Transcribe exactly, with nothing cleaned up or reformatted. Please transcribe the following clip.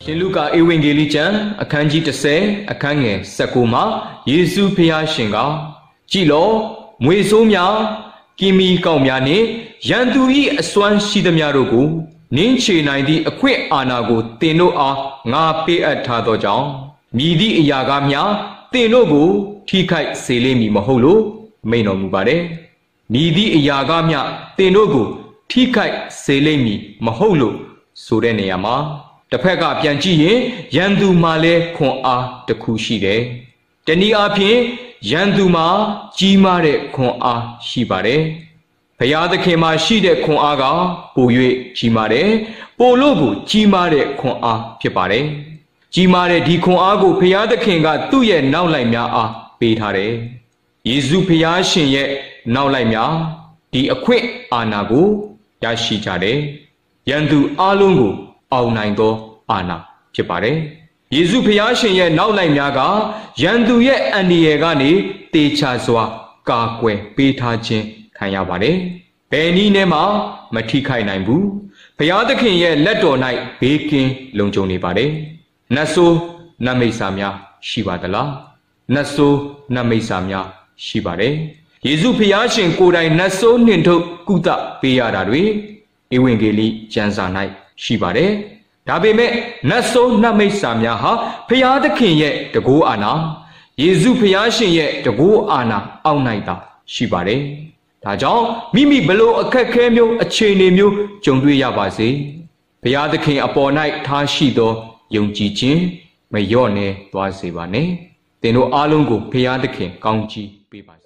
ရှင်လုကာဧဝံဂေလိကျမ်းအခန်းကြီးတစ်ဆယ်အခန်းငယ်၁၉မှာယေရှုဖျားရှင်ကကြည်လောမွေဆိုးများကီမီကောက်များနှင့်ရန်သူ၏အစွမ်းရှိသမျှတို့ကိုနင်းချေနိုင်သည့်အခွင့်အာဏာကိုတင်တို့အားငါပေးအပ်ထားသောကြောင့်မြည်သည့်အရာကားများတင်တို့ကိုထိခိုက်စေလိမ့်မည်မဟုတ်လို့မိန့်တော်မူပါတယ်မြည်သည့်အရာကားများတင်တို့ကိုထိခိုက်စေလိမ့်မည်မဟုတ်လို့ဆိုတဲ့နေရာမှာတစ်ဖက်ကပြန်ကြည့်ရင်ရန်သူမှာလည်းခွန်အားတစ်ခုရှိတယ်။တနည်းအားဖြင့်ရန်သူမှာကြီးမားတဲ့ခွန်အားရှိပါတယ်။ဘုရားသခင်မှာရှိတဲ့ခွန်အားကပို၍ကြီးမားတယ်။ပိုလို့ကိုကြီးမားတဲ့ခွန်အားဖြစ်ပါတယ်။ကြီးမားတဲ့ဒီခွန်အားကိုဘုရားသခင်ကသူ့ရဲ့နောက်လိုက်များအားပေးထားတယ်။ယေရှုဘုရားရှင်ရဲ့နောက်လိုက်များဒီအခွင့်အာဏာကိုရရှိကြတယ်။ရန်သူအလုံးကိုအောင်နိုင်သောအာဏာဖြစ်ပါတယ်။ယေရှုဖျားရှင်ရဲ့နောက်လိုက်များကရန်သူရဲ့အန္တရာယ်ကနေတေချာစွာကာကွယ်ပေးထားခြင်းခံရပါတယ်။ဘယ်နည်းနဲ့မှမထိခိုက်နိုင်ဘူး။ဘုရားသခင်ရဲ့လက်တော်၌ဘေးကင်းလုံခြုံနေပါတယ်။နတ်ဆိုးနတ်မိတ်ဆာများရှိပါသလား။နတ်ဆိုးနတ်မိတ်ဆာများရှိပါတယ်။ယေရှုဖျားရှင်ကိုယ်တိုင်နတ်ဆိုးနှင်ထုတ်ကုသပေးရတာတွေဧဝံဂေလိကျမ်းစာ၌ရှိပါတယ်။ဒါပေမဲ့နတ်ဆိုးနတ်မိတ်ဆာများဟာဖျားသခင်ရဲ့တကူအာနာယေရှုဖျားရှင်ရဲ့တကူအာနာအောက်၌သာရှိပါတယ်။ဒါကြောင့်မိမိဘလို့အခက်ခဲမျိုးအခြေအနေမျိုးကြုံတွေ့ရပါစေ။ဖျားသခင်အပေါ်၌ထားရှိသောယုံကြည်ခြင်းမလျော့နေသွားစေပါနဲ့။သင်တို့အားလုံးကိုဖျားသခင်ကောင်းချီးပေးပါ